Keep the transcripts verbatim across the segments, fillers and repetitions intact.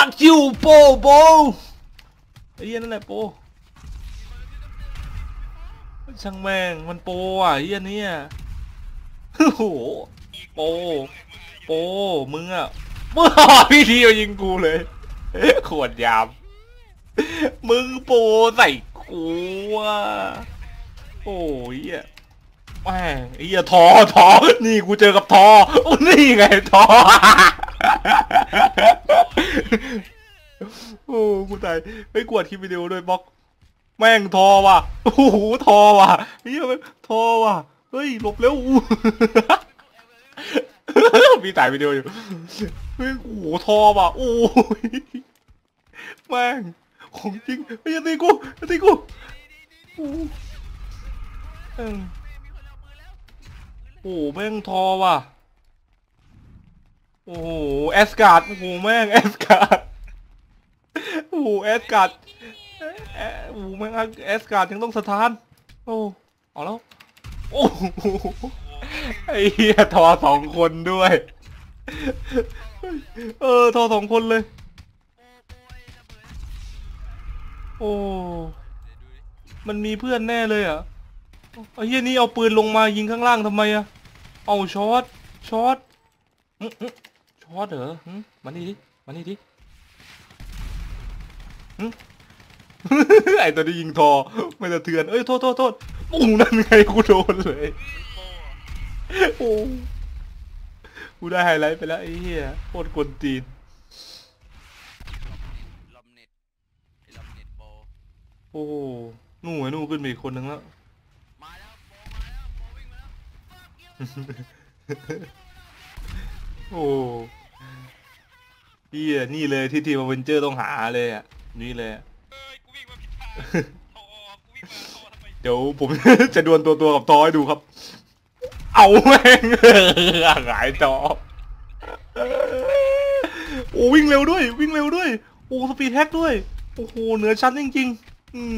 fuck you โปโปไอ้เหี้ยนั่นแหละโปช่างแม่งมันโปอ่ะเหี้ยเนี่ยโอ้โหโปโปมึงอ่ะมึงพี่ทีมายิงกูเลยขวดยามมึงโปใส่กูอ่ะโอ้ยเหี้ยแม่งไอ้เหี้ยทอทอนี่กูเจอกับทอโอ้นี่ไงทอโอ้กูตายไม่กวดคลิปวิดีโอด้วยบล็อกแม่งทอว่ะโอ้โหทอว่ะเฮ้ยทอว่ะเฮ้ยหลบเร็วพี่ถ่ายวิดีโออยู่เฮ้ยโอ้โหทอว่ะโอ้ยแม่งของจริงไอ้ยันตีกูยันตีกูโอ้โหแม่งทอว่ะโอ้โหแอสการ์ดโอ้โหแม่งแอสการ์ดโอ้โหแอสการ์ดโอ้โหแม่งแอสการ์ดยังต้องสถานโอ้เอาแล้วโอ้ไอ้เหี้ยทอสองคนด้วยเออทอสองคนเลยโอ้มันมีเพื่อนแน่เลยอ่ะไอ้เหี้ยนี่เอาปืนลงมายิงข้างล่างทำไมอ่ะเอาช็อตช็อตช็อตเหรอมานี่ดิมานี่ดิไอตัวที่ยิงทอไม่สะเทือนเอ้ยโทษโทษโทษปุ้งนั่นไงกูโดนเลยโอ้กูได้ไฮไลท์ไปแล้วไอ้เหี้ยโคตรกวนตีนโอ้นู่นไอ้นู่นขึ้นไปอีกคนนึงแล้วโอ้เหี้ยนี่เลยที่ทีมอเวนเจอร์ต้องหาเลยอ่ะนี่เลยเดี๋ยวผมจะดวลตัวตัวกับทอให้ดูครับเอาแม่งหงายจอโอ้วิ่งเร็วด้วยวิ่งเร็วด้วยโอ้สปีดแฮกด้วยโอ้โหเหนือชั้นจริงๆอืม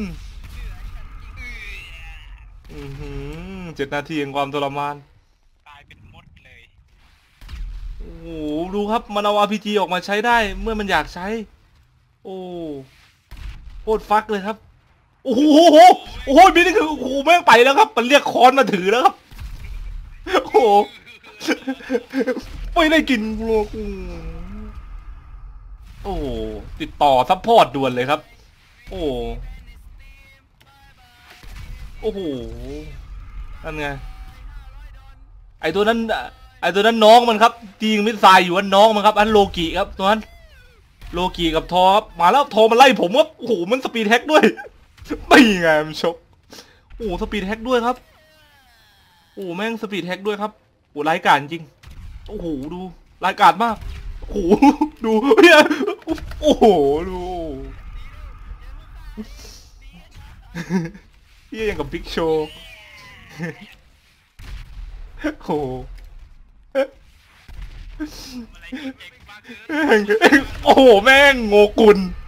เจ็ดนาทีแห่งความทรมานตายเป็นมดเลยโอ้โหดูครับมันเอา อาร์ พี จี ออกมาใช้ได้เมื่อมันอยากใช้โอ้โคตรฟักเลยครับโอ้โหโอ้โหนี่คือโอ้โหแม่งไปแล้วครับมันเรียกค้อนมาถือแล้วครับโอ้โหไม่ได้กินโลกูโอ้ติดต่อซัพพอร์ตด่วนเลยครับโอ้โอ้โหนั่นไงไอตัวนั้นไอตัวนั้นน้องมันครับจริงมิสไซล์อยู่อันน้องมันครับอันโลกิครับตัวนั้นโลกิกับทอครับมาแล้วทอมันไล่ผมครับโอ้โหมันสปีดแฮกด้วยไม่ไงมันชกโอ้สปีดแฮกด้วยครับโอ้แม่งสปีดแฮกด้วยครับโอ้รายการจริงโอ้โหดูรายการมากโอ้โหดูเนี่ยโอ้โหดูเฮียอย่างกับบิ๊กโชว์โอ้โหโอ้โหแม่งโงกุล